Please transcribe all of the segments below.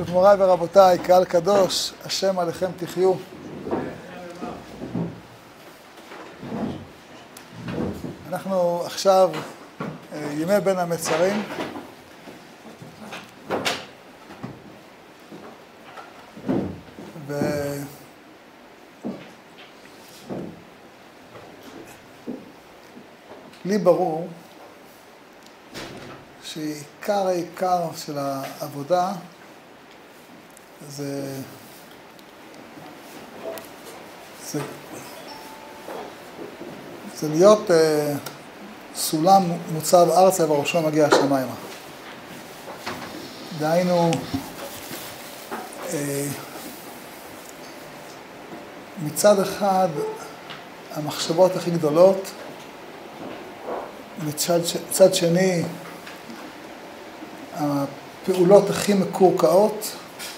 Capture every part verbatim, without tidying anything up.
טוב, מוריי ורבותיי, קהל קדוש, השם עליכם תחיו. אנחנו עכשיו ימי בין המצרים. ו... לי ברור שעיקר העיקר של העבודה זה, זה, זה להיות אה, סולם מוצב ארצה וראשו מגיע השמיימה. דהיינו, אה, מצד אחד המחשבות הכי גדולות, מצד, מצד שני הפעולות הכי מקורקעות,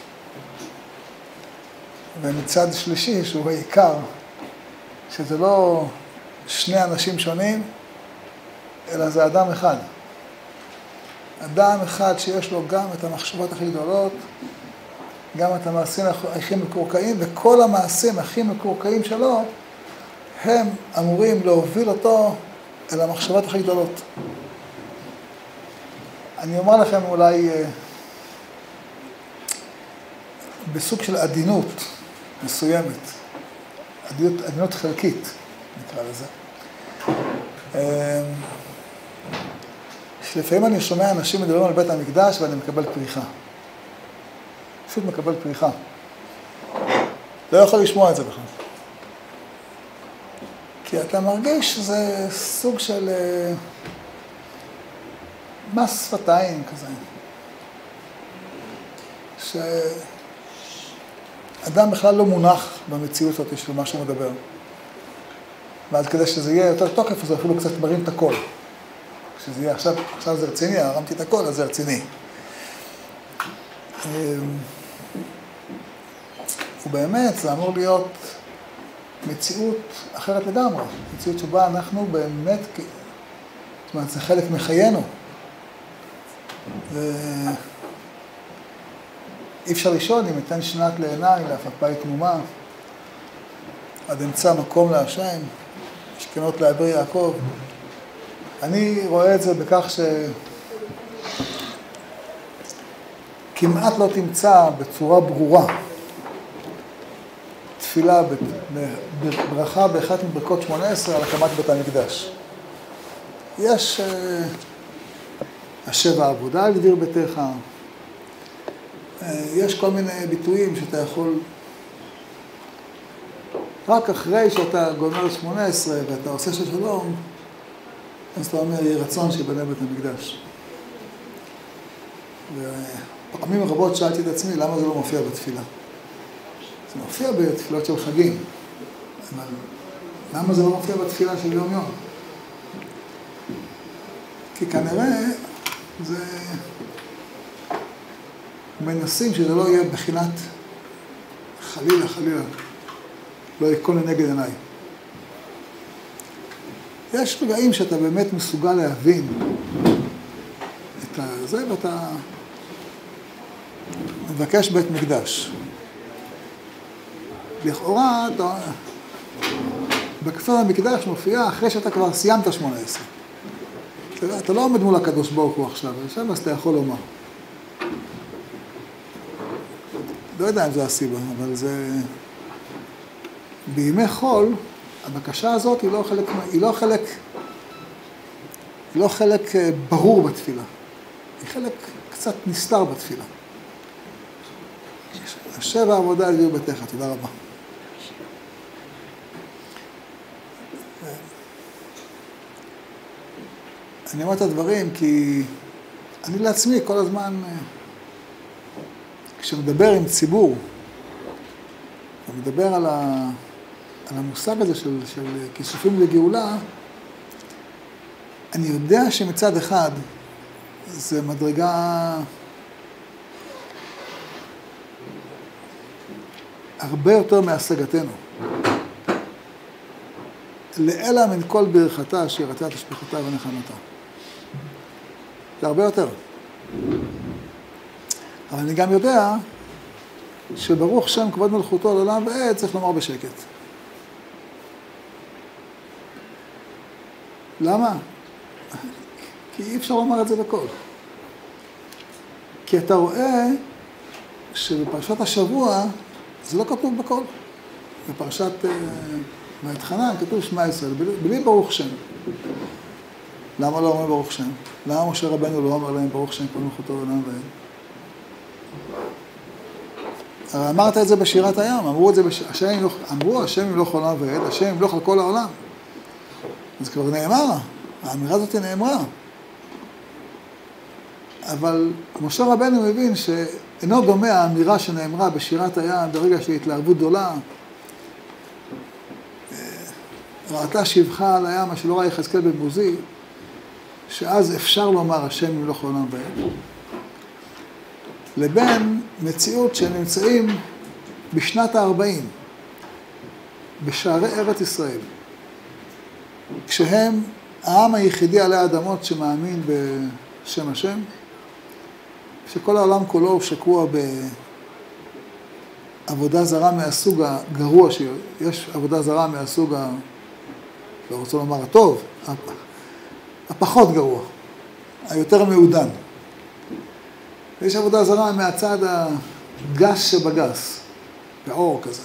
ומצד שלישי, שהוא העיקר, שזה לא שני אנשים שונים, אלא זה אדם אחד. אדם אחד שיש לו גם את המחשבות הכי גדולות, גם את המעשים הכי מקורקעים, וכל המעשים הכי מקורקעים שלו, הם אמורים להוביל אותו אל המחשבות הכי גדולות. אני אומר לכם אולי בסוג של עדינות מסוימת, עדינות, עדינות חלקית, נקרא לזה. שלפעמים אני שומע אנשים מדברים על בית המקדש ואני מקבל פריחה. פשוט מקבל פריחה. לא יכול לשמוע את זה בכלל. כי אתה מרגיש שזה סוג של מס שפתיים כזה. שאדם בכלל לא מונח במציאות הזאת של מה שהוא מדבר. ואז כדי שזה יהיה יותר תוקף, אז אפילו קצת מרים את הכל. כשזה יהיה עכשיו, עכשיו זה רציני, הרמתי את הכל, אז זה רציני. ובאמת זה אמור להיות מציאות אחרת לגמרי. מציאות שבה אנחנו באמת, זאת אומרת, זה חלק מחיינו. ואי אפשר לישון אם ניתן שנת לעיניי, להפקפאי תמומה, עד אמצא מקום להשם, משכנות לעבר יעקב. אני רואה את זה בכך שכמעט לא תמצא בצורה ברורה תפילה בברכה באחת מברכות שמונה עשרה על הקמת בית המקדש. יש השב העבודה על דביר ביתך, יש כל מיני ביטויים שאתה יכול, רק אחרי שאתה גומר שמונה עשרה ואתה עושה של שלום, אז אתה אומר, יהיה רצון שיבנה בית המקדש. ופעמים רבות שאלתי את עצמי, למה זה לא מופיע בתפילה? זה מופיע בתפילות של חגים, אבל למה זה לא מופיע בתפילה של יום יום? כי כנראה זה מנסים שזה לא יהיה בחינת חלילה, חלילה, לא יקון לנגד עיניי. יש רגעים שאתה באמת מסוגל להבין את זה, ואתה מבקש בית מקדש. לכאורה, אתה... בכפר המקדש מופיע אחרי שאתה כבר סיימת שמונה עשרה. אתה, אתה לא עומד מול הקדוש ברוך הוא עכשיו, עכשיו אז אתה יכול לומר. לא יודע אם זה הסיבה, אבל זה... בימי חול, הבקשה הזאת היא לא חלק, היא לא חלק, היא לא חלק ברור בתפילה. היא חלק קצת נסתר בתפילה. השב העבודה על דביר ביתך, תודה רבה. אני אומר את הדברים כי אני לעצמי כל הזמן, כשמדבר עם ציבור, ומדבר על, ה, על המושג הזה של, של כיסופים לגאולה, אני יודע שמצד אחד זה מדרגה הרבה יותר מהשגתנו. לאלה מן כל ברכתה שירתה תשפחתה ונחמתה. זה הרבה יותר. אבל אני גם יודע שברוך שם כבוד מלכותו לעולם ועד צריך לומר בשקט. למה? כי אי אפשר לומר את זה בקול. כי אתה רואה שבפרשת השבוע זה לא כתוב בקול. בפרשת מהתחנן כתוב שמע ישראל, בלי ברוך שם. למה לא אומרים ברוך שם? למה משה רבנו לא אומר להם ברוך שם כבוד מלכותו לעולם ועד? הרי אמרת את זה בשירת הים, אמרו את זה, בש... השם ימלוך, אמרו השם ימלוך עולם ועד, השם ימלוך על כל העולם. אז כבר נאמר, האמירה הזאת נאמרה. אבל משה רבנו מבין שאינו דומה האמירה שנאמרה בשירת הים ברגע של התלהבות גדולה. ראתה שבחה על הים, מה שלא ראה יחזקאל בן בוזי, שאז אפשר לומר השם ימלוך עולם ועד. לבין מציאות שנמצאים בשנת הארבעים, בשערי ארץ ישראל, כשהם העם היחידי עלי האדמות שמאמין בשם השם, שכל העולם כולו הוא שקוע בעבודה זרה מהסוג הגרוע, שיש עבודה זרה מהסוג, ה... לא רוצה לומר הטוב, הפחות גרוע, היותר מעודן. ויש עבודה זרה מהצד הגס שבגס, באור כזה.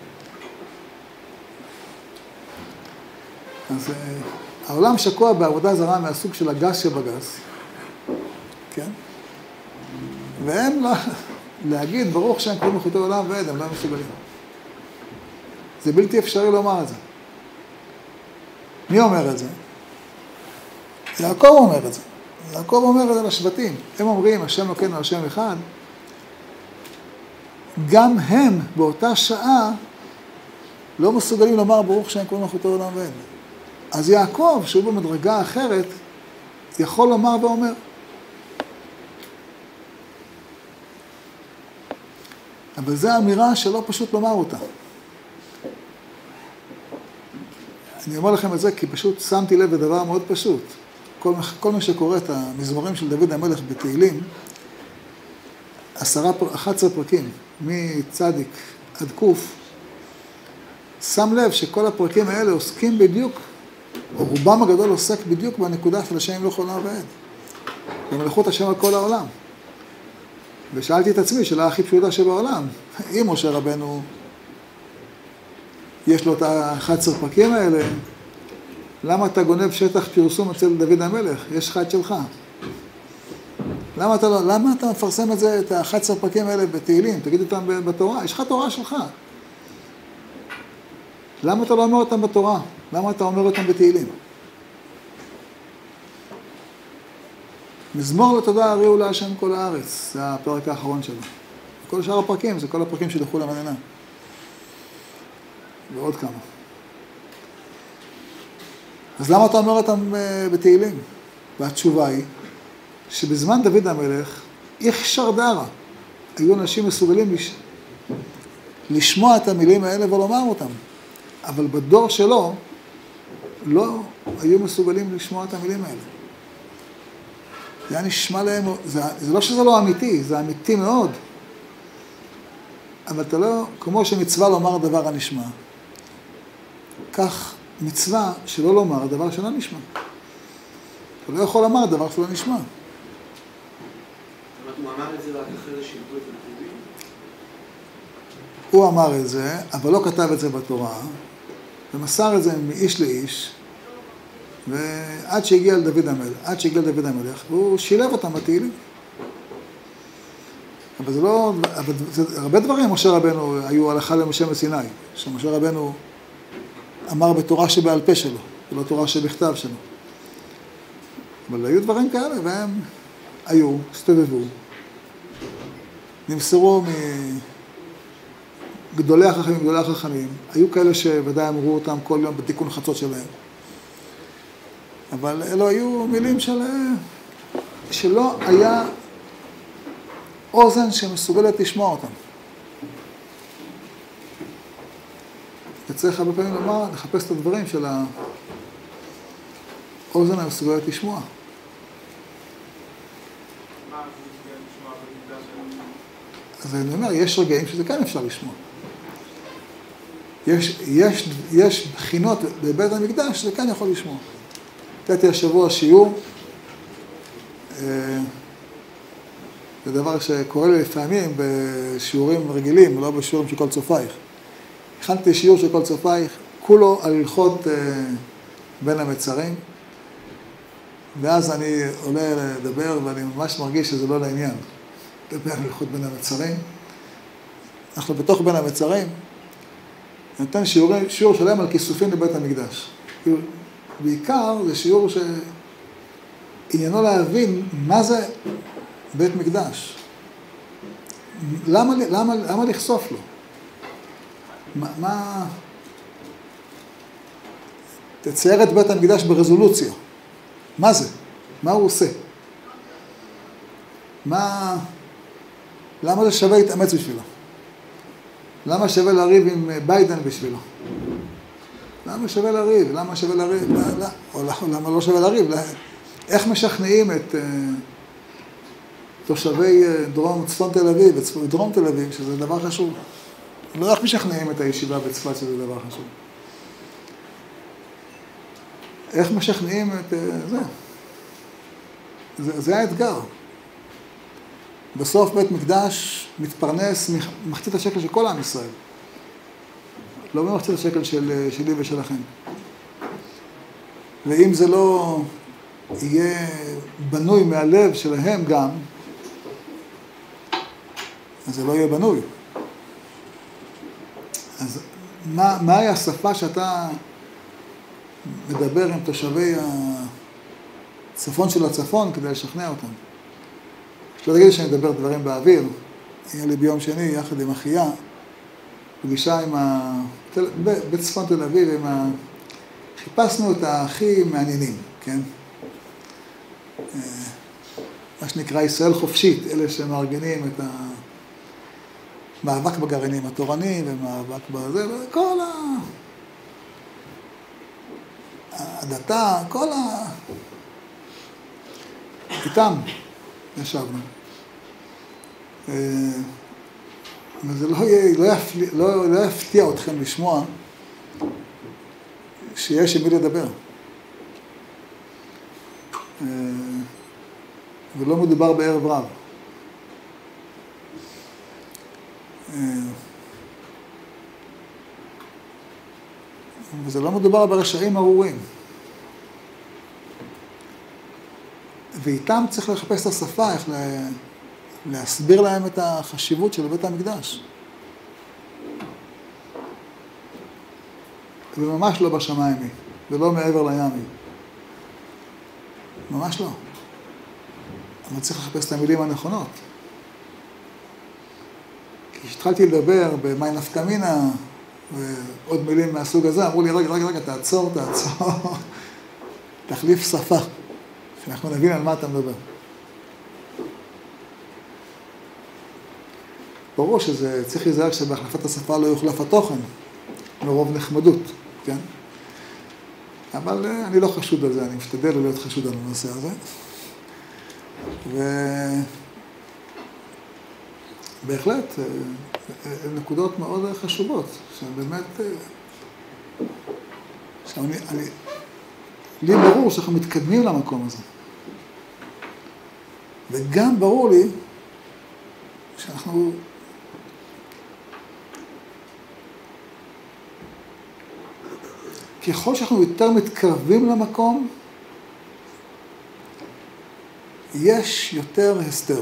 אז העולם שקוע בעבודה זרה מהסוג של הגס שבגס, כן? והם לא, להגיד ברוך שם כבוד מלכותו לעולם ועד, הם לא מסוגלים. זה בלתי אפשרי לומר את זה. מי אומר את זה? יעקב אומר את זה. יעקב אומר את זה לשבטים. הם אומרים, השם אלוקינו השם אחד. גם הם באותה שעה לא מסוגלים לומר ברוך שם כבוד מלכותו לעולם ועד. אז יעקב, שהוא במדרגה אחרת, יכול לומר ואומר. אבל זו אמירה שלא פשוט לומר אותה. אני אומר לכם את זה כי פשוט שמתי לב לדבר מאוד פשוט. כל, כל מי שקורא את המזמורים של דוד המלך בתהילים, עשרה, אחד עשר פרקים, מצדיק עד קוף, שם לב שכל הפרקים האלה עוסקים בדיוק, או רובם הגדול עוסק בדיוק בנקודה של השם ימלוך עולם ועד. במלכות השם על כל העולם. ושאלתי את עצמי, שאלה הכי פשוטה שבעולם, אם משה רבנו יש לו את ה-אחד עשר פרקים האלה, למה אתה גונב שטח פרסום אצל דוד המלך? יש לך את שלך. למה אתה, לא, למה אתה מפרסם את זה, את ה-אחד עשר פרקים האלה בתהילים? תגיד אותם בתורה, יש לך תורה שלך. למה אתה לא אומר אותם בתורה? למה אתה אומר אותם בתהילים? מזמור לתודה הריעו להשם כל הארץ, זה הפרק האחרון שלו. כל שאר הפרקים, זה כל הפרקים שדחו למדינה. ועוד כמה. אז למה אתה אומר אותם בתהילים? והתשובה היא, שבזמן דוד המלך, איך שרדרה, היו אנשים מסוגלים לש... לשמוע את המילים האלה ולומר אותם. אבל בדור שלו, לא היו מסוגלים לשמוע את המילים האלה. זה היה נשמע להם, זה, זה לא שזה לא אמיתי, זה אמיתי מאוד. אבל אתה לא, כמו שמצווה לומר דבר הנשמע, כך מצווה שלא לומר דבר שלא נשמע. אתה לא יכול לומר דבר שלא נשמע. הוא אמר את זה רק אחרי ששיבדו את הנביאים? הוא אמר את זה, אבל לא כתב את זה בתורה, ומסר את זה מאיש לאיש, ועד שהגיע לדוד המלך, עד שהגיע לדוד המלך, והוא שילב אותם בתהילים. אבל זה לא, אבל זה, הרבה דברים משה רבנו היו הלכה למשה מסיני, שמשה רבנו אמר בתורה שבעל פה שלו, ולא תורה שבכתב שלו. אבל היו דברים כאלה, והם היו, הסתובבו, נמסרו מגדולי החכמים, גדולי החכמים, היו כאלה שוודאי אמרו אותם כל יום בתיקון חצות שלהם. אבל אלו היו מילים של... שלא היה אוזן שמסוגלת לשמוע אותם. וצריך הרבה פעמים לומר, לחפש את הדברים של האוזן המסוגלת לשמוע. אז אני אומר, יש רגעים שזה כן אפשר לשמוע. יש, יש, יש בחינות בבית המקדש שזה כן יכול לשמוע. נתתי השבוע שיעור, זה דבר שקורה לי לפעמים בשיעורים רגילים, לא בשיעורים של כל צופייך. הכנתי שיעור של כל צופייך, כולו על הלכות בין המצרים, ואז אני עולה לדבר ואני ממש מרגיש שזה לא לעניין. לדבר על הלכות בין המצרים. אנחנו בתוך בין המצרים, אני נותן שיעור, שיעור שלם על כיסופים לבית המקדש. בעיקר זה שיעור שעניינו להבין מה זה בית מקדש. למה, למה, למה לחשוף לו? מה, מה... תצייר את בית המקדש ברזולוציה. מה זה? מה הוא עושה? מה... למה זה שווה להתאמץ בשבילו? למה שווה לריב עם ביידן בשבילו? למה שווה לריב? למה שווה לריב? לא, לא. או למה לא שווה לריב? לא. איך משכנעים את uh, תושבי uh, דרום, צפון תל אביב, דרום תל אביב, שזה דבר חשוב? לא איך משכנעים את הישיבה בצפת שזה דבר חשוב? איך משכנעים את uh, זה? זה? זה האתגר. בסוף בית מקדש מתפרנס מחצית השקל של כל עם ישראל. לא במחצית השקל של, שלי ושלכם. ואם זה לא יהיה בנוי מהלב שלהם גם, אז זה לא יהיה בנוי. אז מה, מהי השפה שאתה מדבר עם תושבי הצפון של הצפון כדי לשכנע אותם? שלא תגידי שאני מדבר דברים באוויר, היה לי ביום שני יחד עם אחיה, פגישה עם ה... בצפון תל אביב, עם ה... חיפשנו את הכי מעניינים, כן? מה שנקרא ישראל חופשית, אלה שמארגנים את המאבק בגרעינים התורניים ומאבק בזה, וכל ה... הדתה, כל ה... איתם ישבנו. וזה לא, יהיה, לא, יפתיע, לא, לא יפתיע אתכם לשמוע שיש עם מי לדבר. ולא מדובר בערב רב. וזה לא מדובר ברשעים ארורים. ואיתם צריך לחפש את השפה, איך להסביר להם את החשיבות של בית המקדש. וממש לא בשמיים, ולא מעבר לים. ממש לא. אבל צריך לחפש את המילים הנכונות. כי כשהתחלתי לדבר במאי נפקא מינה, ועוד מילים מהסוג הזה, אמרו לי, רגע, רגע, רגע, תעצור, תעצור. תחליף שפה. שאנחנו נבין על מה אתה מדבר. ברור שזה צריך להיזהר שבהחלפת השפה לא יוחלף התוכן, מרוב נחמדות, כן? אבל אני לא חשוד על זה, אני משתדל להיות חשוד על הנושא הזה. ובהחלט, נקודות מאוד חשובות, שהן באמת... שאני, אני... לי ברור שאנחנו מתקדמים למקום הזה. וגם ברור לי שאנחנו... ככל שאנחנו יותר מתקרבים למקום, יש יותר הסתר.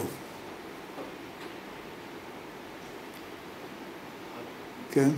כן?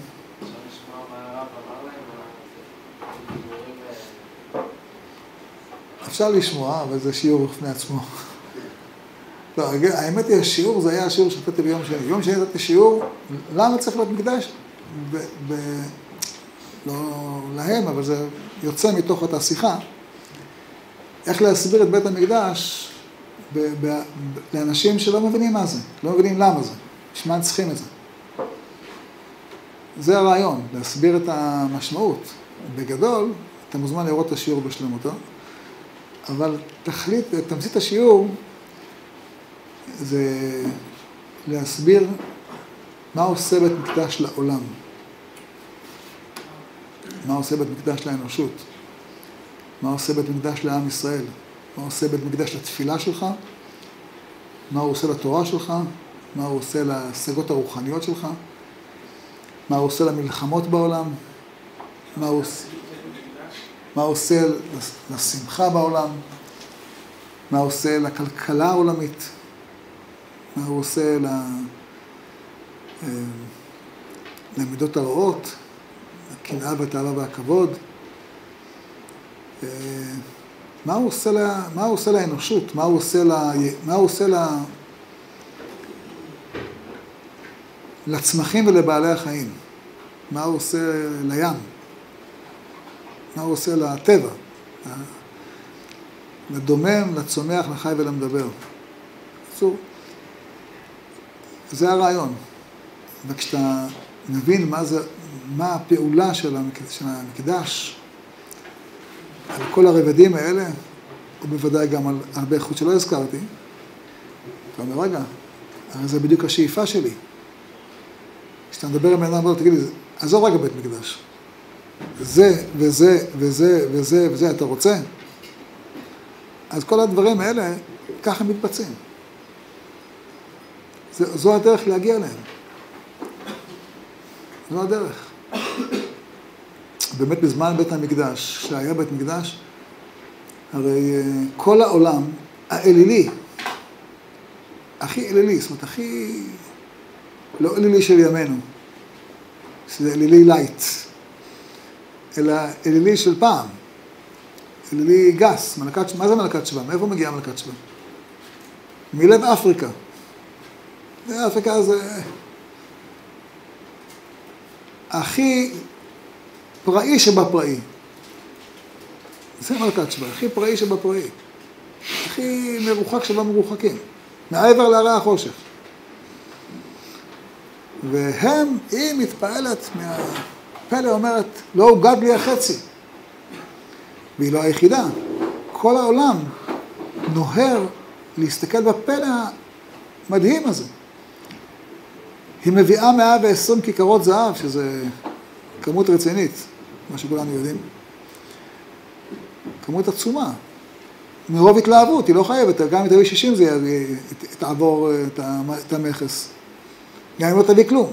אפשר לשמוע, אבל זה שיעור בפני עצמו. לא, האמת היא, השיעור זה היה השיעור שנתתי ביום שני. ביום שני נתתי שיעור, למה צריך להיות מקדש? ב, ב, לא להם, אבל זה יוצא מתוך אותה שיחה. איך להסביר את בית המקדש ב, ב, ב, לאנשים שלא מבינים מה זה, לא מבינים למה זה, בשביל מה צריכים את זה. זה הרעיון, להסביר את המשמעות. בגדול, אתה מוזמן לראות את השיעור בשלמותו, אבל תחליט, תמצית השיעור, זה להסביר מה עושה בית מקדש לעולם? מה עושה בית מקדש לאנושות? מה עושה בית מקדש לעם ישראל? מה עושה בית מקדש לתפילה שלך? מה הוא עושה לתורה שלך? מה הוא עושה להשגות הרוחניות שלך? מה הוא עושה למלחמות בעולם? מה הוא עושה, מה הוא עושה לשמחה בעולם? מה הוא עושה לכלכלה העולמית? מה הוא עושה למידות הרעות, לקנאה והתאווה והכבוד? מה הוא עושה לה, מה הוא עושה לאנושות? מה הוא עושה לה, מה הוא עושה לה, לצמחים ולבעלי החיים? מה הוא עושה לים? מה הוא עושה לטבע? לדומם, לצומח, לחי ולמדבר. בקיצור, זה הרעיון. וכשאתה מבין מה זה, מה הפעולה של המקדש, על כל הרבדים האלה, ובוודאי גם על הרבה איכות שלא הזכרתי, אתה אומר, רגע, הרי זה בדיוק השאיפה שלי. כשאתה מדבר עם אדם, תגיד לי, עזוב רגע בית מקדש. זה וזה וזה וזה וזה, אתה רוצה? אז כל הדברים האלה, ככה מתבצעים. זו הדרך להגיע אליהם. זו הדרך. באמת בזמן בית המקדש, שהיה בית מקדש, הרי כל העולם האלילי, הכי אלילי, זאת אומרת, הכי לא אלילי של ימינו, שזה אלילי לייט, אלא אלילי של פעם, אלילי גס, מלכת, מה זה מלכת שבא? מאיפה מגיעה מלכת שבא? מלב אפריקה. אפריקה זה הכי פראי שבפראי. זה מלכת שבא, הכי פראי שבפראי. הכי מרוחק שבמרוחקים. מעבר להרי החושך. והם, היא מתפעלת מהפלא, אומרת, לא הוגד לי החצי. והיא לא היחידה. כל העולם נוהר להסתכל בפלא המדהים הזה. היא מביאה מאה ועשרים כיכרות זהב, שזה כמות רצינית, מה שכולנו יודעים. כמות עצומה. מרוב התלהבות, היא לא חייבת, גם אם תביא שישים זה תעבור את המכס. גם אם לא תביא כלום.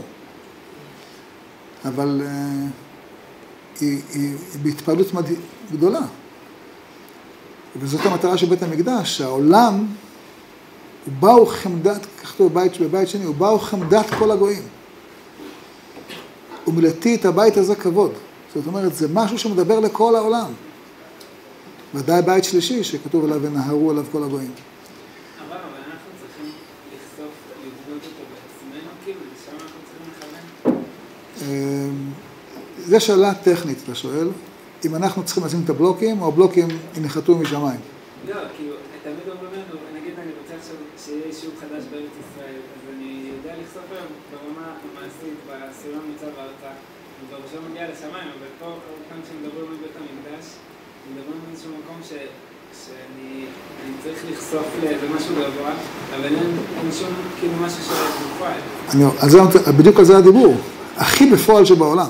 אבל uh, היא, היא, היא בהתפעלות גדולה. וזאת המטרה של בית המקדש, שהעולם, הוא באו חמדת, כך טוב בבית, בבית שני, הוא באו חמדת כל הגויים. ומילאתי את הבית הזה כבוד. זאת אומרת, זה משהו שמדבר לכל העולם. ודאי בית שלישי, שכתוב עליו ונהרו עליו כל הגויים. אבל, אבל אנחנו צריכים לחשוף, לבנות אותו בעצמנו, כאילו, לשם אנחנו צריכים לכוון. זו שאלה טכנית, אתה שואל. אם אנחנו צריכים לשים את הבלוקים, או הבלוקים ינחתו משמיים. לא, כאילו, תמיד אומרים לנו, נגיד אני רוצה עכשיו שיהיה יישוב חדש בארץ ישראל, אז אני יודע לחשוף היום ברמה המעשית, בסולם מצב הארצה, ובראשון מגיע לשמיים, אבל פה, כאן כשמדברים על בית המקדש, מדברים על איזשהו מקום ש, שאני אני צריך לחשוף לאיזה משהו גבוה, אבל אין, אין שום כאילו משהו שבפועל. אז בדיוק על זה הדיבור, הכי בפועל שבעולם.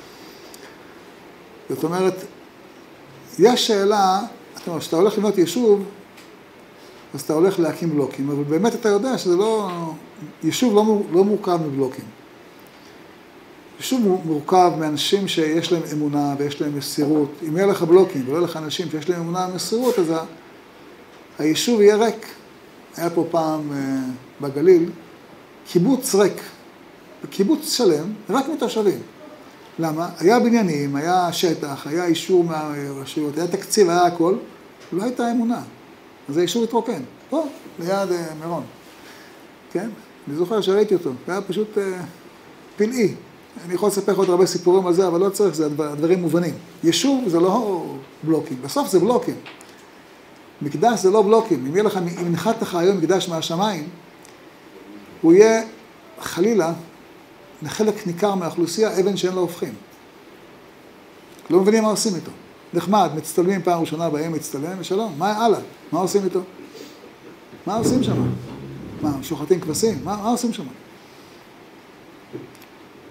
זאת אומרת, יש שאלה, זאת אומרת, שאתה הולך לבנות יישוב, אז אתה הולך להקים בלוקים, אבל באמת אתה יודע שזה לא, יישוב לא, לא מורכב מבלוקים. יישוב מורכב מאנשים שיש להם אמונה ויש להם מסירות. אם יהיה לך בלוקים ולא לך אנשים שיש להם אמונה ומסירות, אז היישוב יהיה ריק. היה פה פעם בגליל, קיבוץ ריק. קיבוץ שלם, רק מתושבים. למה? היה בניינים, היה שטח, היה אישור מהרשויות, היה תקציב, היה הכל, לא הייתה אמונה. אז היישוב התרוקן. פה, ליד מירון. כן? אני זוכר שראיתי אותו. זה היה פשוט פלאי. אני יכול לספר עוד הרבה סיפורים על זה, אבל לא צריך, זה הדברים מובנים. יישוב זה לא בלוקים, בסוף זה בלוקים. מקדש זה לא בלוקים. אם יהיה לך, אם נחת לך היום מקדש מהשמיים, הוא יהיה חלילה, לחלק ניכר מהאוכלוסייה, אבן שאין לה הופכים. לא מבינים מה עושים איתו. נחמד, מצטלמים פעם ראשונה, בהם מצטלם, ושלום, מה הלאה? מה עושים איתו? מה עושים שם? מה, שוחטים כבשים? מה, מה עושים שם?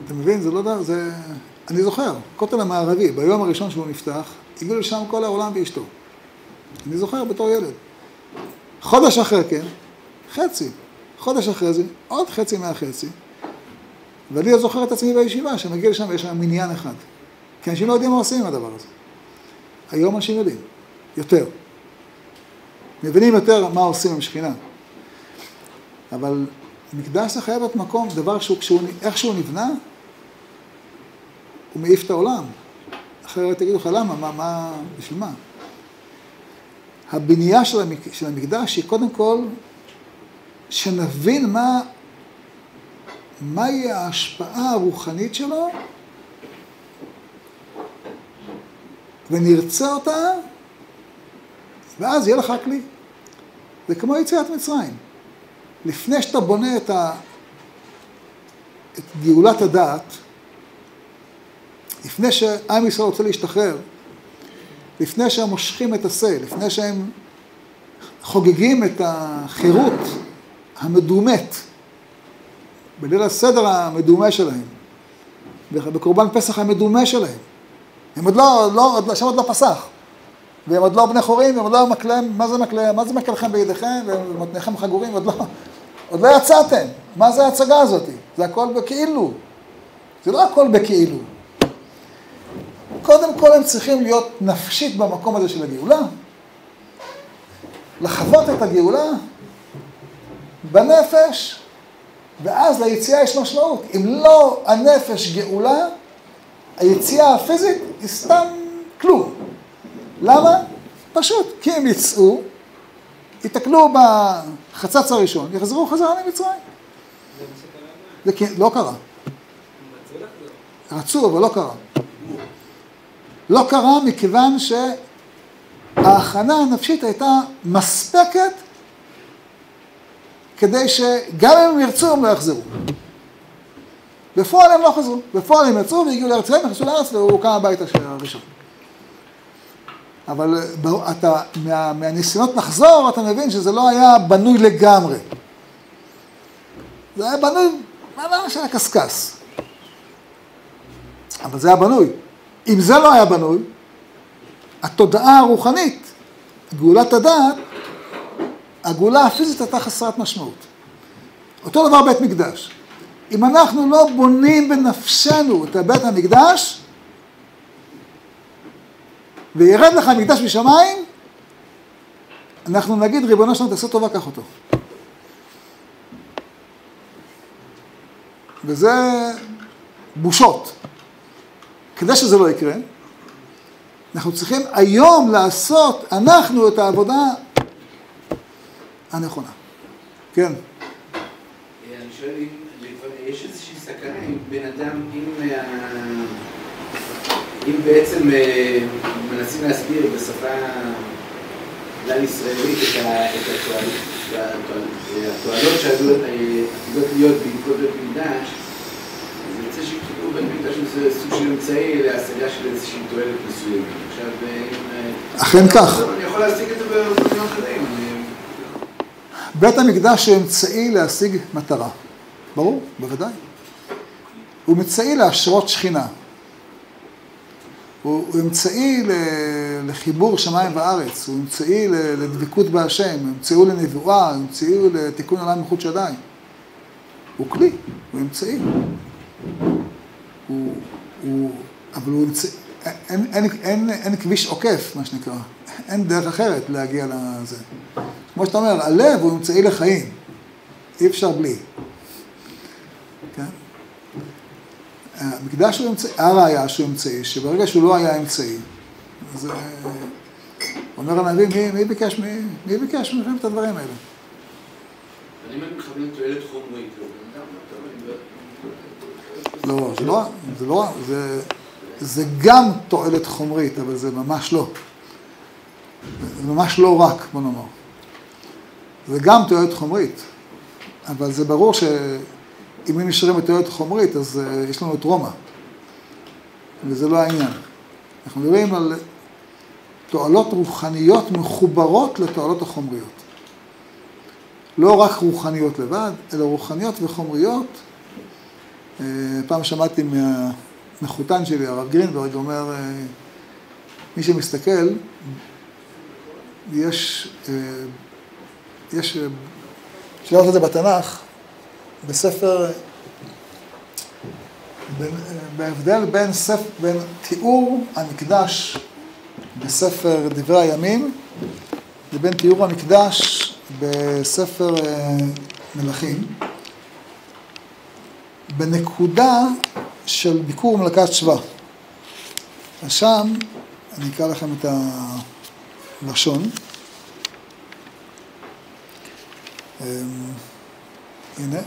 אתה מבין? זה לא יודע, זה... אני זוכר, כותל המערבי, ביום הראשון שהוא נפתח, הגיעו לשם כל העולם ואשתו. אני זוכר בתור ילד. חודש אחרי כן, חצי. חודש אחרי זה, עוד חצי מהחצי. ואני זוכר את עצמי בישיבה, שמגיע לשם ויש שם מניין אחד. כי אנשים לא יודעים מה עושים עם הדבר הזה. היום אנשים יודעים. יותר. מבינים יותר מה עושים עם שכינה. אבל מקדש זה חייב להיות מקום, דבר שהוא, כשהוא, איך שהוא נבנה, הוא מעיף את העולם. אחרת תגידו לך, למה? מה, מה, בשביל מה? הבנייה של, המק, של המקדש היא קודם כל, שנבין מה, מהי ההשפעה הרוחנית שלו, ונרצה אותה, ואז יהיה לך כלי. זה כמו יציאת מצרים. לפני שאתה בונה את, ה... את גאולת הדעת, לפני שעם ישראל רוצה להשתחרר, לפני שהם מושכים את הסה, לפני שהם חוגגים את החירות המדומת, בליל הסדר המדומה שלהם, בקורבן פסח המדומה שלהם, הם עוד לא, לא, עוד, שם עוד לא פסח, והם עוד לא בני חורים, והם עוד לא מקלם, מה זה מקלם, מה זה מקלכם בידיכם, ומתניכם חגורים, עוד לא, עוד לא יצאתם. מה זה ההצגה הזאת? זה הכל בכאילו. זה לא הכל בכאילו. קודם כל הם צריכים להיות נפשית במקום הזה של הגאולה, לחוות את הגאולה בנפש, ואז ליציאה יש משמעות. אם לא הנפש גאולה, היציאה הפיזית היא סתם כלום. למה? פשוט, כי הם יצאו, יתקלו בחצץ הראשון, יחזרו חזרה למצרים. זה לא קרה. רצו, אבל לא קרה. לא קרה מכיוון שההכנה הנפשית הייתה מספקת כדי שגם אם הם ירצו, הם לא יחזרו. בפועל הם לא חזרו. בפועל הם יצאו והגיעו לארץ ישראל, נכנסו לארץ והוא קם הביתה הראשון. אבל אתה, מה, מהניסיונות לחזור, אתה מבין שזה לא היה בנוי לגמרי. זה היה בנוי, ממש היה קסקס. אבל זה היה בנוי. אם זה לא היה בנוי, התודעה הרוחנית, גאולת הדעת, הגאולה הפיזית הייתה חסרת משמעות. אותו דבר בית מקדש. אם אנחנו לא בונים בנפשנו את בית המקדש, וירד לך מקדש משמיים, אנחנו נגיד, ריבונו שלנו, תעשו טובה, קח אותו. וזה בושות. כדי שזה לא יקרה, אנחנו צריכים היום לעשות, אנחנו, את העבודה הנכונה. כן. אני שואל אם יש איזושהי סכנה עם בן אדם, אם, אם בעצם מנסים להסביר בשפה כלל ישראלית את התועלות שעלולות להיות בעקבות בית מקדש, אז יוצא שכאילו בית מקדש זה סוג של אמצעי להשגה של איזושהי תועלת מסוימת. עכשיו, אכן כך. אני יכול להשיג את זה במקומות אחרים. בית המקדש הוא אמצעי להשיג מטרה. ברור, בוודאי. הוא אמצעי להשרות שכינה. הוא, הוא אמצעי לחיבור שמיים וארץ, הוא אמצעי לדבקות בהשם, הוא אמצעי לנבואה, הוא אמצעי לתיקון עולם מחוץ שדיים. הוא כלי, הוא אמצעי. הוא, הוא, אבל הוא אמצעי, אין, אין, אין, אין כביש עוקף, מה שנקרא. אין דרך אחרת להגיע לזה. כמו שאתה אומר, הלב הוא אמצעי לחיים. אי אפשר בלי. כן? המקדש הוא אמצעי, הראיה שהוא אמצעי, שברגע שהוא לא היה אמצעי, אז אומר הנביא, מי, מי ביקש, מי, מי ביקש מכם את הדברים האלה? אני מכוון תועלת חומרית, לא, זה לא, זה לא, זה, זה גם תועלת חומרית, אבל זה ממש לא. זה ממש לא רק, בוא נאמר. זה גם תועלת חומרית, אבל זה ברור שאם הם נשארים את תועלת חומרית, אז uh, יש לנו את רומא, וזה לא העניין. אנחנו מדברים על תועלות רוחניות מחוברות לתועלות החומריות. לא רק רוחניות לבד, אלא רוחניות וחומריות פעם שמעתי מהמחותן שלי, הרב גרינברג, אומר, מי שמסתכל, יש, יש, אפשר לראות את זה בתנ"ך, בספר, בהבדל בין, ספר, בין תיאור המקדש בספר דברי הימים, לבין תיאור המקדש בספר מלכים, בנקודה של ביקור מלכת שבא. ושם, אני אקרא לכם את הלשון. הנה.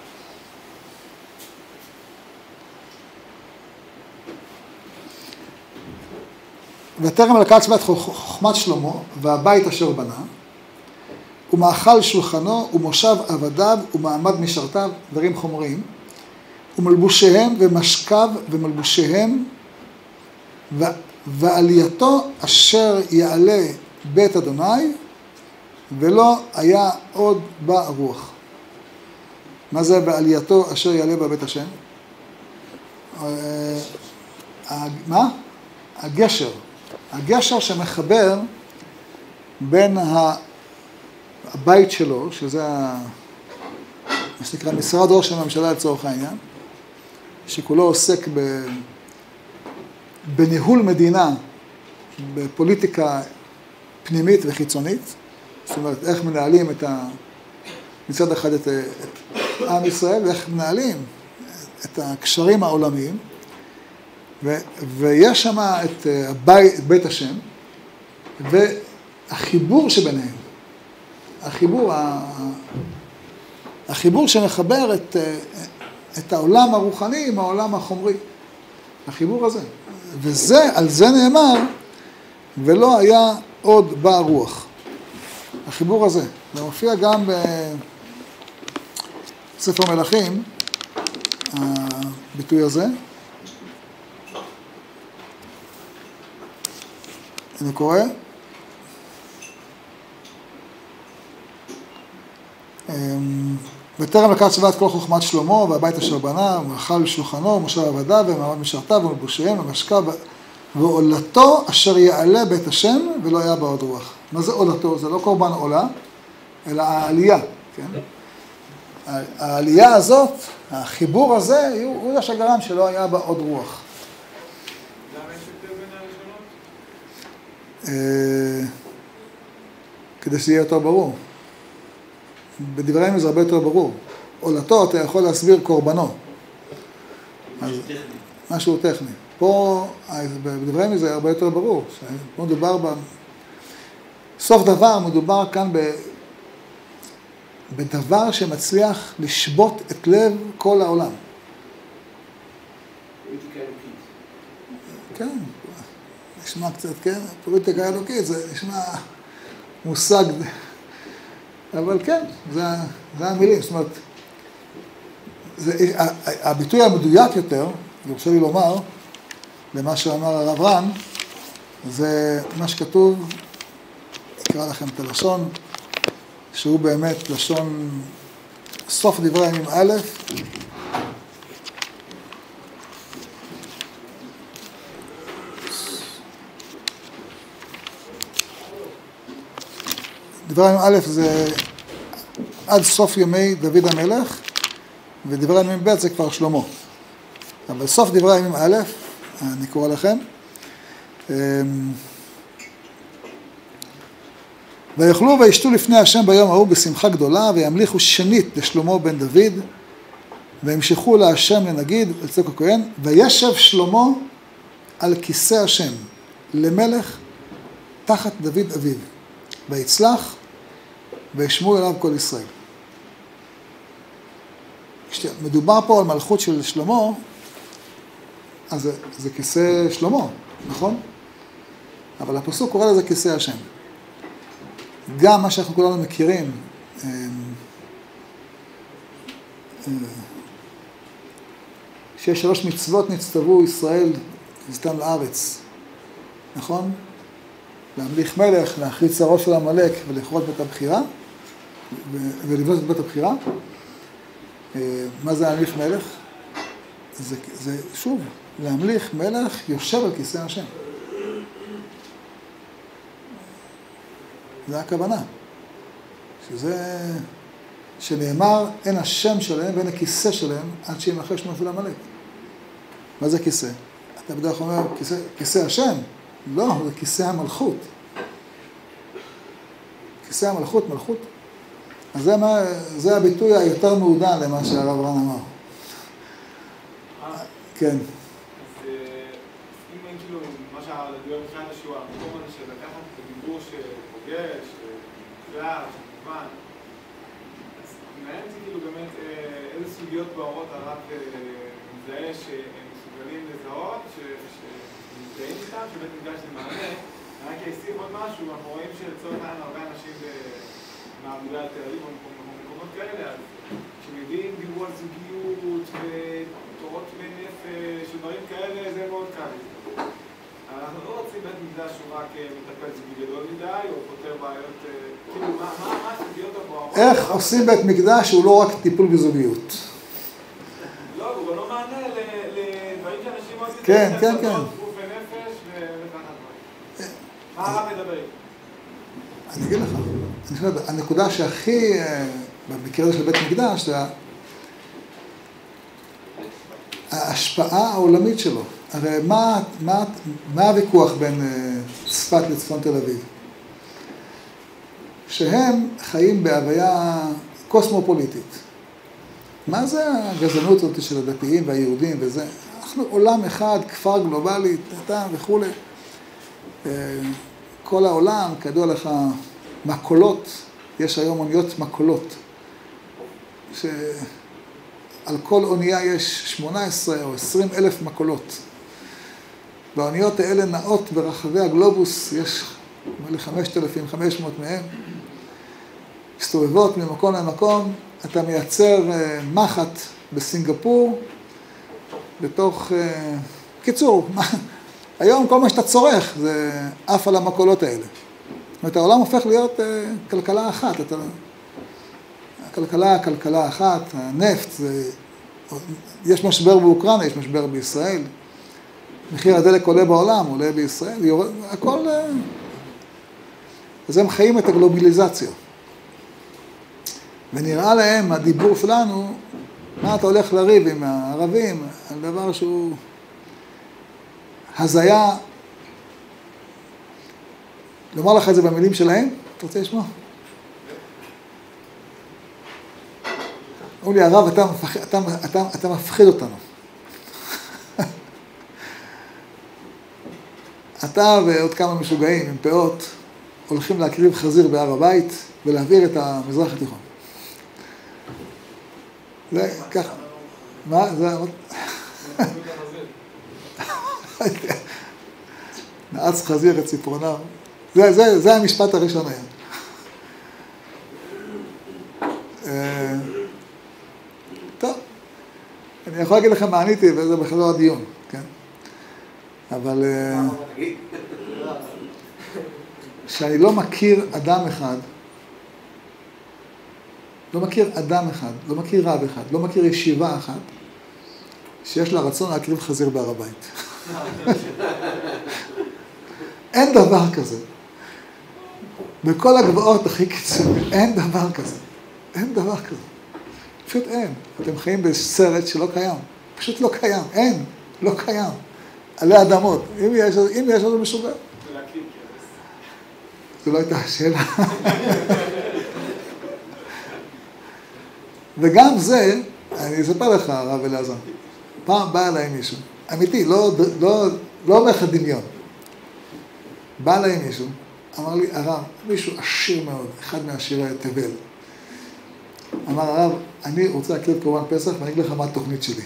ותרם מלכת שבא את חוכמת שלמה והבית אשר בנה, ומאכל שולחנו ומושב עבדיו ומעמד משרתיו, דברים חומריים, ומלבושיהם ומשכב ומלבושיהם, ו... ועלייתו אשר יעלה בית אדוני, ולא היה עוד בה רוח. מה זה בעלייתו אשר יעלה בבית השם? מה? הגשר. הגשר שמחבר בין הבית שלו, שזה מה שנקרא משרד ראש הממשלה לצורך העניין, שכולו עוסק ב... בניהול מדינה, בפוליטיקה פנימית וחיצונית, זאת אומרת, איך מנהלים את ה... מצד אחד את, את עם ישראל, ואיך מנהלים את הקשרים העולמיים, ו... ויש שם את הבית, בית השם, והחיבור שביניהם, החיבור, ה... החיבור שמחבר את, את העולם הרוחני עם העולם החומרי, החיבור הזה. וזה, על זה נאמר, ולא היה עוד בא רוח. החיבור הזה. זה מופיע גם בספר מלכים, הביטוי הזה. אני קורא. ותרם מלכת שבא את כל חוכמת שלמה והבית אשר בנה, ומאכל שולחנו ומושב עבדיו ומעמד משרתיו ומלבושיהם ומשכב ועולתו אשר יעלה בית השם ולא היה בה עוד רוח. מה זה עולתו? זה לא קורבן עולה, אלא העלייה. כן? העלייה הזאת, החיבור הזה, הוא זה שגרם שלא היה בה עוד רוח. למה יש יותר בין הראשונות? כדי שזה יהיה יותר ברור. בדברי הימים זה הרבה יותר ברור. עולתו אתה יכול להסביר קורבנו. משהו טכני. משהו טכני. פה, בדברי הימים זה הרבה יותר ברור. פה מדובר ב... סוף דבר מדובר כאן ב... בדבר שמצליח לשבות את לב כל העולם. פוליטיקה אלוקית. כן, נשמע קצת, כן? פוליטיקה אלוקית, זה נשמע מושג... אבל כן, זה, זה המילים, זאת אומרת, זה, הביטוי המדויק יותר, יורשה לי לומר, למה שאמר הרב רן, זה מה שכתוב, אקרא לכם את הלשון, שהוא באמת לשון סוף דברי הימים א', דברי הימים א' זה עד סוף ימי דוד המלך, ודברי הימים ב' זה כבר שלמה. אבל סוף דברי הימים א', אני קורא לכם, ויאכלו וישתו לפני השם ביום ההוא בשמחה גדולה, וימליכו שנית לשלמה בן דוד, והמשכו להשם לנגיד, לצדוק הכהן, וישב שלמה על כיסא השם, למלך תחת דוד אביו, ויצלח, וישמעו אליו כל ישראל. מדובר פה על מלכות של שלמה, אז זה, זה כיסא שלמה, נכון? אבל הפסוק קורא לזה כיסא השם. גם מה שאנחנו כולנו מכירים, שיש שלוש מצוות נצטוו ישראל כניסתם לארץ, נכון? להמליך מלך, להחריץ הראש של המלך ולכרות בית הבחירה, ולבנות את בית הבחירה. מה זה להמליך מלך? זה, זה שוב, להמליך מלך יושב על כיסא השם. זה הכוונה. שזה, שנאמר, אין השם שלהם ואין הכיסא שלהם עד שימחה שמו של עמלק. מה זה כיסא? אתה בדרך כלל אומר, כיסא, כיסא השם? לא, זה כיסא המלכות. כיסא המלכות, מלכות. אז זה, מה, זה הביטוי היותר מעודן למה שהרב רן אמר. כן. אז אם אין כאילו, מה שהדיון מבחינת השיעור, המקום הזה של לקחת את הדיבור שפוגש, שפלאר, שמובן, אז מעניין אותי כאילו באמת איזה סוגיות בוערות הרב מזהה שהם מסוגלים לזהות, שמזדהים איתם, שבית מקדש זה מענה. רק אשים עוד משהו, אנחנו רואים שלצורך העניין הרבה אנשים מהאגודה לתל אביב או מקומות כאלה, אז כשמביאים דיברו על זוגיות ותורות בנפש ודברים כאלה, זה מאוד קל. אנחנו לא רוצים בית מקדש שהוא רק מטפל זוגי גדול מדי, או פותר בעיות, כאילו, מה הסוגיות הבוערות? איך עושים בית מקדש שהוא לא רק טיפול בזוגיות? לא, הוא גם לא מענה לדברים שאנשים מאוד כן, כן, כן. גוף ונפש וכך הדברים. מה הרב מדבר? אני אגיד לך, אני חושב, הנקודה שהכי, במקרה הזה של בית מקדש, זה ההשפעה העולמית שלו. הרי מה, מה, מה הוויכוח בין צפת לצפון תל אביב? שהם חיים בהוויה קוסמופוליטית. מה זה הגזענות הזאת של הדתיים והיהודים וזה? אנחנו עולם אחד, כפר גלובלי, תתם וכו'. כל העולם, כדוע לך, מקולות, יש היום אוניות מקולות, שעל כל אונייה יש שמונה עשרה או עשרים אלף מקולות. והאוניות האלה נעות ברחבי הגלובוס, יש חמשת אלפים וחמש מאות מהם, מסתובבות ממקום למקום, אתה מייצר מחט בסינגפור, בתוך, קיצור, היום כל מה שאתה צורך זה אף על המקולות האלה. זאת אומרת, העולם הופך להיות כלכלה אחת. אתה... הכלכלה, כלכלה אחת, הנפט, זה... יש משבר באוקראינה, יש משבר בישראל. מחיר הדלק עולה בעולם, עולה בישראל, יורד... הכל... אז הם חיים את הגלובליזציה. ונראה להם, הדיבור שלנו, מה אתה הולך לריב עם הערבים, על דבר שהוא... הזיה, לומר לך את זה במילים שלהם? אתה רוצה לשמוע? אמרו לי, הרב, אתה, אתה, אתה, אתה מפחיד אותנו. אתה ועוד כמה משוגעים עם פאות הולכים להקריב חזיר בהר הבית ולהעביר את המזרח התיכון. זה ככה. מה? זה... נעץ חזיר את ציפורניו. זה, זה, זה המשפט הראשון היה. טוב, אני יכול להגיד לך מה עניתי, וזה בכלל לא הדיון, כן? אבל... שאני לא מכיר אדם אחד, לא מכיר אדם אחד, לא מכיר רב אחד, לא מכיר ישיבה אחת, שיש לה רצון להקריב חזיר בהר הבית. אין דבר כזה. בכל הגבעות הכי קיצוני, אין דבר כזה. אין דבר כזה. פשוט אין. אתם חיים בסרט שלא קיים. פשוט לא קיים. אין. לא קיים. עלי אדמות. אם יש, אם יש עוד משוגע. זו לא הייתה השאלה. וגם זה, אני אספר לך, הרב אלעזר. פעם בא אליי מישהו. אמיתי, לא, לא, לא אומר לך דמיון. בא אליי מישהו, אמר לי, הרב, מישהו עשיר מאוד, אחד מהעשירי תבל. אמר, הרב, אני רוצה להקריב קורבן פסח, ואני אגיד לך מה התוכנית שלי.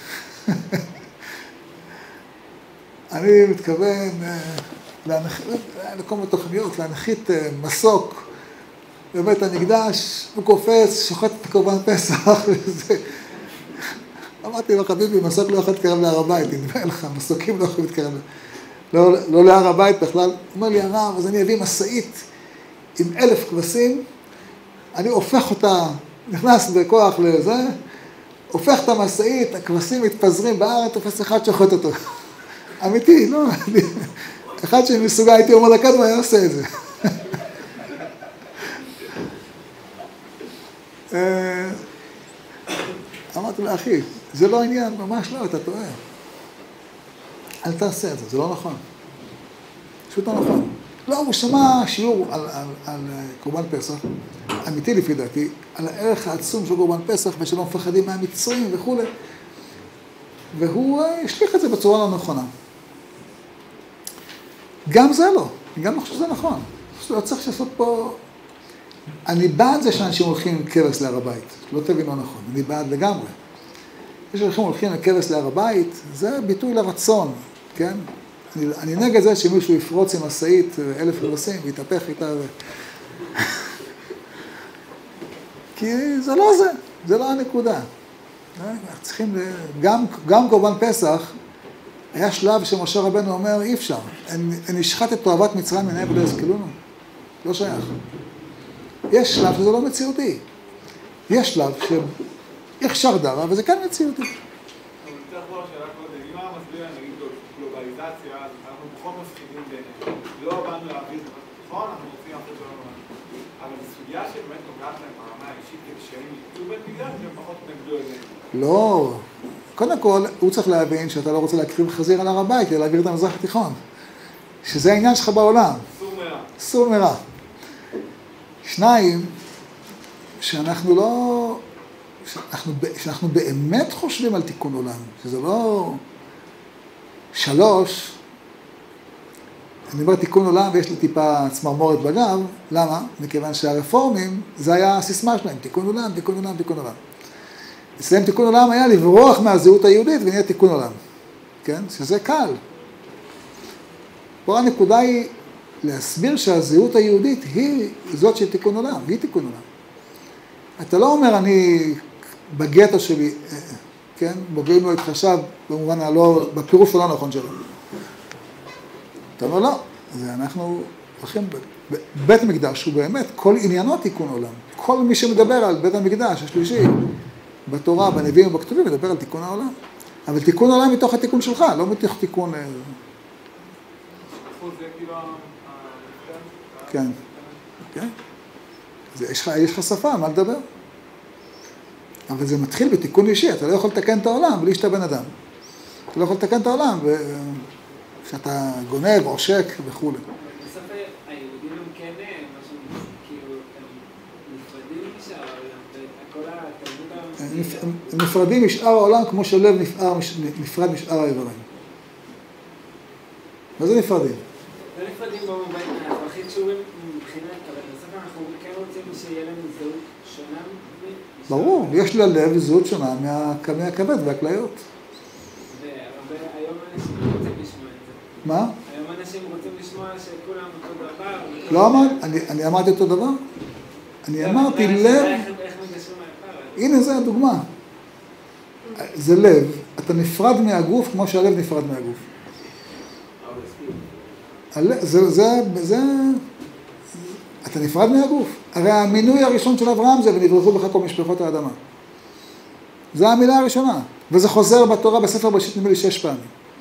אני מתכוון להנחית, לכל מיני תוכניות, להנחית מסוק בבית המקדש, הוא קופץ, שוחט את קורבן פסח, וזה... אמרתי לו, חביבי, מסוק לא יכול להתקרב להר הבית, נדמה לך, מסוקים לא יכולים להתקרב, לא, לא להר הבית בכלל. הוא אומר לי, הרב, אז אני אביא מסעית עם אלף כבשים, אני הופך אותה, נכנס בכוח לזה, הופך את המשאית, הכבשים מתפזרים בארץ, תופס אחד שוחט אותו. אמיתי, לא? אחד שמסוגל, הייתי אומר לקדמה, היה עושה את זה. אמרתי לו, אחי, זה לא עניין, ממש לא, אתה טועה. אל תעשה את זה, זה לא נכון. פשוט לא נכון. לא, הוא שמע שיעור על, על, על קורבן פסח, אמיתי לפי דעתי, על הערך העצום של קורבן פסח, ושלא מפחדים מהמצרים וכו'. והוא השליך את זה בצורה לא נכונה. גם זה לא, אני גם לא חושב שזה נכון. לא צריך לעשות פה... אני בעד זה שאנשים הולכים עם כבש להר הבית, לא תבין לא נכון, אני בעד לגמרי. יש אנשים הולכים עם כבש להר הבית, זה ביטוי לרצון, כן? אני, אני נגד זה שמישהו יפרוץ עם משאית אלף כבשים ויתהפך איתה ו... כי זה לא זה, זה לא הנקודה. צריכים, גם, גם קורבן פסח, היה שלב שמשה רבנו אומר, אי אפשר, אני אשחט את תועבת מצרים מנהל ולא יזכלונו, לא שייך. יש שלב שזה לא מציאותי. יש שלב שאפשר דרה, וזה כן מציאותי. אבל יותר פה השאלה קודם, אם היה מסביר, נגיד, גלובליזציה, אז אנחנו פחות מפחידים בינינו. לא באנו להביא את זה, נכון? אנחנו רוצים אחרי שלנו. אבל זו סוגיה שבאמת נוגעת להם ברמה האישית, כדי שהם יצאו בית בגלל שהם פחות נגדו אלינו. לא. קודם כל, הוא צריך להבין שאתה לא רוצה להקריב חזיר על הר הבית, אלא להעביר את המזרח התיכון. שזה העניין שלך בעולם. סור מרע. סור מרע. שניים, שאנחנו לא, שאנחנו, שאנחנו באמת חושבים על תיקון עולם, שזה לא... שלוש, אני אומר תיקון עולם ויש לי טיפה צמרמורת בגב, למה? מכיוון שהרפורמים, זה היה הסיסמה שלהם, תיקון עולם, תיקון עולם, תיקון עולם. אצלם תיקון עולם היה לברוח מהזהות היהודית ונהיה תיקון עולם, כן? שזה קל. פה הנקודה היא להסביר שהזהות היהודית היא זאת של תיקון עולם, היא תיקון עולם. אתה לא אומר אני בגטו שלי, כן? בוגרים לו את חשב במובן הלא, בפירוש הלא נכון שלו. אתה אומר לא, זה אנחנו הולכים, בית המקדש הוא באמת, כל עניינו תיקון עולם. כל מי שמדבר על בית המקדש השלישי, בתורה, בנביאים ובכתובים, מדבר על תיקון העולם. אבל תיקון העולם מתוך התיקון שלך, לא מתוך תיקון... כן, כן. יש לך שפה, מה לדבר? אבל זה מתחיל בתיקון אישי, אתה לא יכול לתקן את העולם בלי שאתה בן אדם. אתה לא יכול לתקן את העולם כשאתה גונב, עושק וכו'. בסוף היהודים הם כן משהו, כאילו, הם נפרדים משאר העולם, וכל התרבות... הם נפרדים משאר העולם כמו שלב נפרד משאר האיברים. מה זה נפרדים? לא נפרדים במובן, אנחנו הכי קשורים מבחינת, אבל בסוף אנחנו כן רוצים שיהיה לנו זהות שונה. ברור, יש ללב זהות שונה מהכבד והכליות. והיום אנשים רוצים לשמוע את זה. מה? היום אנשים רוצים לשמוע שכולם אותו דבר. לא אמרת, אני אמרתי אותו דבר? אני אמרתי לב... איך מגשרים מהפער? הנה זה הדוגמה. זה לב, אתה נפרד מהגוף כמו שהלב נפרד מהגוף. זה, זה, זה, אתה נפרד מהגוף. הרי המינוי הראשון של אברהם זה ונברחו בך כל משפחות האדמה. זו המילה הראשונה. וזה חוזר בתורה בספר בראשית נדמה לי שש פעמים.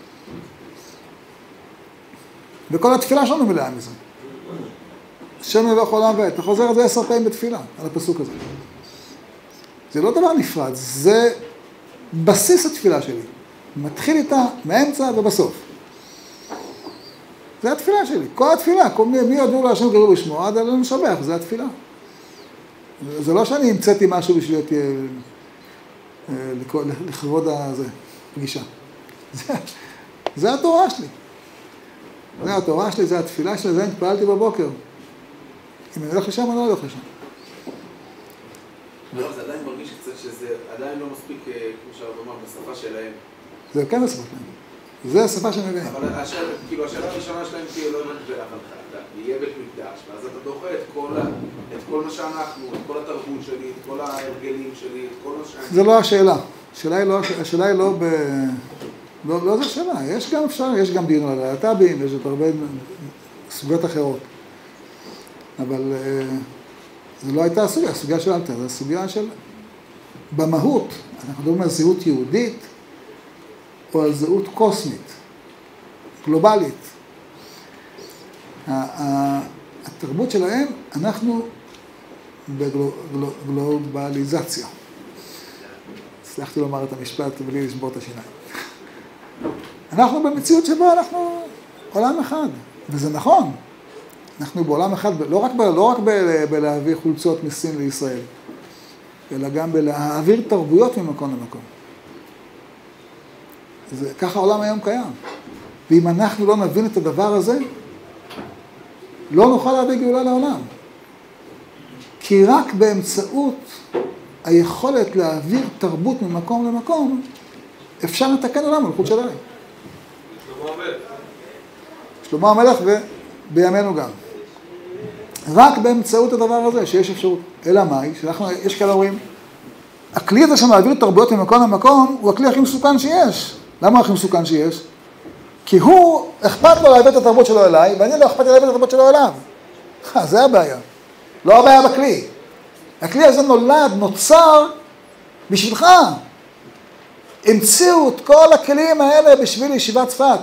וכל התפילה שלנו מלאה מזה. השם יברך עולם ועד. אתה חוזר את זה עשר פעמים בתפילה, על הפסוק הזה. זה לא דבר נפרד, זה בסיס התפילה שלי. מתחיל איתה מאמצע ובסוף. זה התפילה שלי, כל התפילה, כל מי, מי יודעו להשם קראו בשמו, עד עלינו לשבח, זה התפילה. זה לא שאני המצאתי משהו בשביל לכבוד הפגישה. זה, זה התורה שלי. זה התורה שלי, זה התפילה שלי, זה התפעלתי בבוקר. אם אני הולך לשם, אני לא הולך לשם. לא, זה עדיין מרגיש קצת שזה עדיין לא מספיק, כמו שהרב אמר, בשפה שלהם. זה כן בשפה שלהם. זה השפה שאני מבין. אבל כאילו, השאלה הראשונה שלהם כאילו לא נדבר, אבל אתה יהיה בית מקדש, ואז אתה דוחה את כל מה שאנחנו, את כל התרבות שלי, את כל ההרגלים שלי, את כל מה שאני... זה לא השאלה. השאלה היא לא ב... לא זו השאלה. יש גם אפשר, יש גם דיון על הלהט"בים, יש עוד הרבה סוגיות אחרות. אבל זו לא הייתה הסוגיה, הסוגיה של אלתר, זו הסוגיה של במהות, אנחנו מדברים על זהות יהודית, או על זהות קוסמית, גלובלית. התרבות שלהם, אנחנו בגלובליזציה. הצלחתי לומר את המשפט בלי לשבור את השיניים. אנחנו במציאות שבו אנחנו עולם אחד, וזה נכון. אנחנו בעולם אחד, לא רק, ב, לא רק ב, בלהביא חולצות מסין לישראל, אלא גם בלהעביר תרבויות ממקום למקום. זה, ככה העולם היום קיים. ואם אנחנו לא נבין את הדבר הזה, לא נוכל להביא גאולה לעולם. כי רק באמצעות היכולת להעביר תרבות ממקום למקום, אפשר לתקן עולם מלכות שלהם. שלמה המלך. שלמה המלך ובימינו גם. רק באמצעות הדבר הזה שיש אפשרות. אלא מאי, שאנחנו, יש כאלה אומרים, הכלי הזה שמעביר תרבויות ממקום למקום, הוא הכלי הכי מסוכן שיש. למה הכי מסוכן שיש? כי הוא, אכפת לו להעביר את התרבות שלו אליי, ואני לא אכפת לי להעביר את התרבות שלו אליו. זה הבעיה. לא הבעיה בכלי. הכלי הזה נולד, נוצר בשבילך. המציאו את כל הכלים האלה בשביל ישיבת צפת.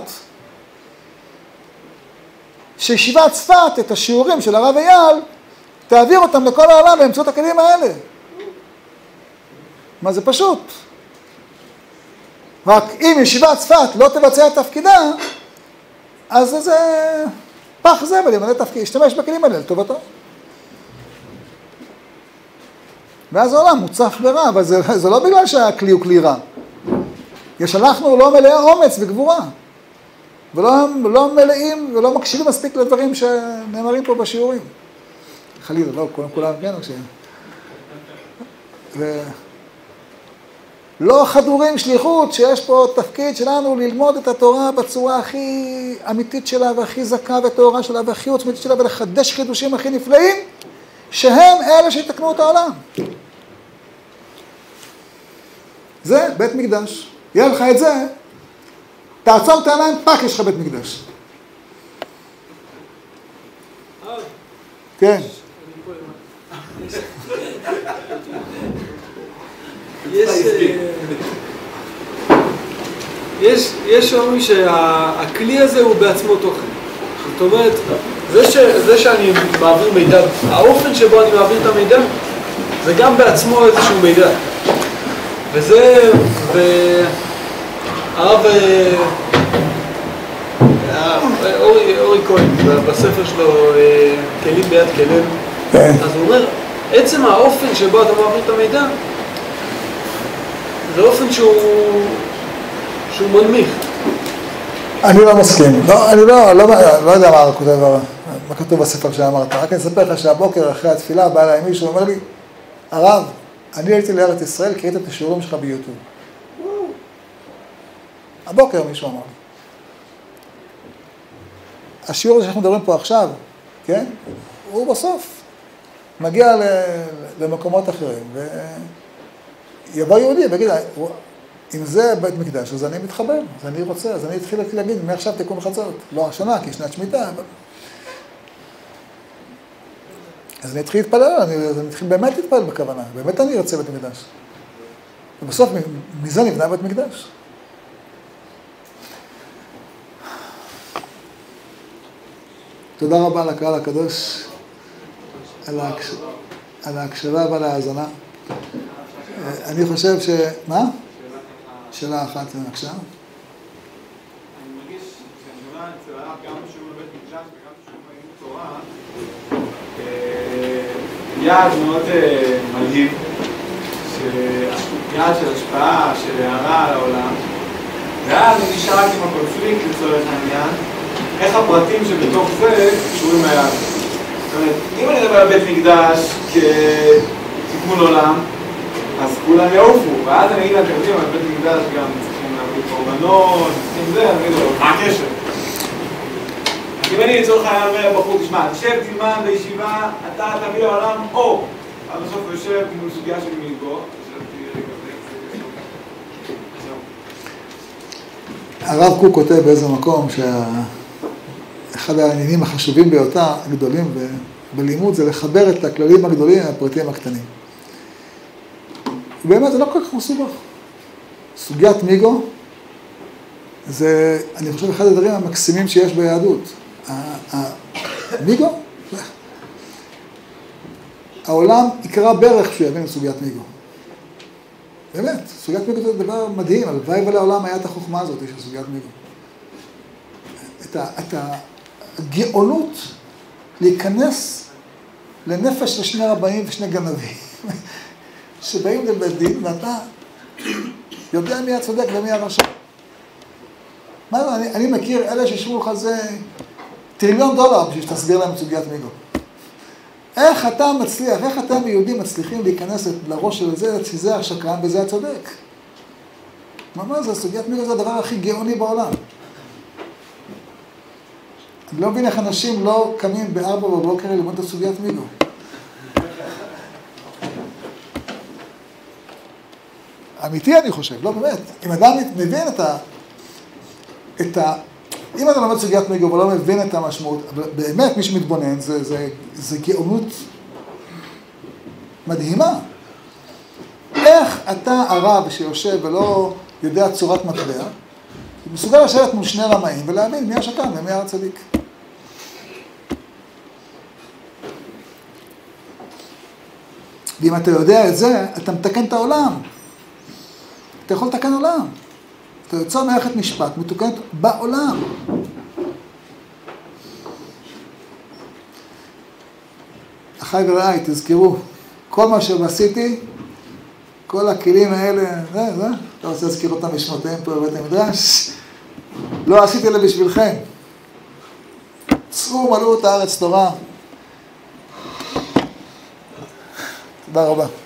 שישיבת צפת, את השיעורים של הרב אייל, תעביר אותם לכל העולם באמצעות הכלים האלה. מה זה פשוט? רק אם ישיבת צפת לא תבצע את תפקידה, אז זה פח זבל, ימלא תפקיד, ישתמש בכלים האלה לטובתו. ואז העולם מוצף ברע, אבל זה, זה לא בגלל שהכלי הוא כלי רע. יש אנחנו לא מלאי אומץ וגבורה, ולא לא מלאים ולא מקשיבים מספיק לדברים שנאמרים פה בשיעורים. חלילה, לא, כולם כולם כן, ש... ו... לא חדורים שליחות שיש פה תפקיד שלנו ללמוד את התורה בצורה הכי אמיתית שלה והכי זכה וטהורה שלה והכי עוצמתית שלה ולחדש חידושים הכי נפלאים, שהם אלה שיתקנו את העולם. זה בית מקדש. יהיה לך את זה, תעצור את העיניים, פק, יש לך בית מקדש. כן. יש, יש שאומרים שהכלי הזה הוא בעצמו תוכן. זאת אומרת, זה, ש, זה שאני מעביר מידע, האופן שבו אני מעביר את המידע, זה גם בעצמו איזשהו מידע. וזה, והרב אורי, אורי כהן, בספר שלו, כלים ביד כלים, אז הוא אומר, עצם האופן שבו אתה מעביר את המידע, זה אופן שהוא, שהוא מנמיך. אני לא מסכים. לא, אני לא, לא, לא יודע מה כותב, מה כתוב בספר שאמרת. רק אני אספר לך שהבוקר אחרי התפילה בא אליי מישהו, אומר לי, הרב, אני הייתי לארץ ישראל, כי ראית את השיעורים שלך ביוטיוב. הבוקר מישהו אמר לי. השיעור הזה שאנחנו מדברים פה עכשיו, כן? הוא בסוף מגיע למקומות אחרים, ויבוא יהודי ויגיד, אם זה בית מקדש, אז אני מתחבר, אז אני רוצה, אז אני אתחיל להגיד, מעכשיו תיקון חצות, לא השנה, כי שנת שמיטה. אז אני אתחיל להתפלל, אני, אני אתחיל באמת להתפלל בכוונה, באמת אני ארצה בית מקדש. ובסוף, מזה נבנה בית מקדש. תודה רבה לקהל הקדוש על, ההקש... על ההקשבה ועל ההאזנה. אני חושב ש... מה? שאלה אחת, בבקשה. אני מרגיש שאני שומע אצל הרב גם בשיעור בבית מקדש וגם בשיעור בלימוד תורה, יעד מאוד מלהיב, יעד של השפעה, של הערה על העולם, ואז אני נשאר עם הקונפליקט לצורך העניין, איך הפרטים שבתוך זה קשורים ליעד. זאת אומרת, אם אני מדבר על בית מקדש כתיקון עולם, אז כולם יעופו, ואז אני אגיד, אתם יודעים, על בית מקדש גם צריכים להביא קורבנות, צריכים זה, אני אגיד לו, מה הקשר? אם אני לצורך העניין אומר בחור, תשמע, תשב, תלמד בישיבה, אתה תביא לעולם אור. אז בסוף הוא יושב מול סוגיה של מלגות, הרב קוק כותב באיזה מקום שאחד העניינים החשובים ביותר, הגדולים בלימוד, זה לחבר את הכללים הגדולים עם הפרטים הקטנים. באמת זה לא כל כך מסובך. סוגיית מיגו, זה, אני חושב, אחד הדברים המקסימים שיש ביהדות. מיגו, העולם יקרא ברך שהוא יבין את סוגיית מיגו. באמת, סוגיית מיגו זה דבר מדהים, הלוואי ולעולם היה את החוכמה הזאת של סוגיית מיגו. את, ה, את הגאונות להיכנס לנפש של שני רבאים ושני גנבים, שבאים לבית דין, ואתה יודע מי הצודק ומי הרשע. מה זה, אני, אני מכיר אלה שישבו לך זה טריליון דולר בשביל שתסביר להם את סוגיית מיגו. איך אתה מצליח, איך אתם יהודים מצליחים להיכנס לראש של זה, שזה השקרן וזה הצודק? מה זה, סוגיית מיגו זה הדבר הכי גאוני בעולם. אני לא מבין איך אנשים לא קמים בארבע בבוקר ללמוד את סוגיית מיגו. אמיתי אני חושב, לא באמת. אם אדם מבין את ה... את ה... אם אתה לומד סוגיית מיגו ולא מבין את המשמעות, באמת מי שמתבונן זה, זה, זה גאונות מדהימה. איך אתה הרב שיושב ולא יודע צורת מטבע, מסוגל לשבת מול שני רמאים ולהבין מי השקרן ומי הצדיק. ואם אתה יודע את זה, אתה מתקן את העולם. אתה יכול לתקן עולם. אתה יוצא מערכת משפט, מתוקנת בעולם. אחי ורעי, תזכרו, כל מה שעשיתי, כל הכלים האלה, זה, זה, אתה רוצה להזכיר אותם בשמותיהם פה בבית המדרש? לא עשיתי אלה בשבילכם. צאו, מלאו את הארץ תורה. תודה רבה.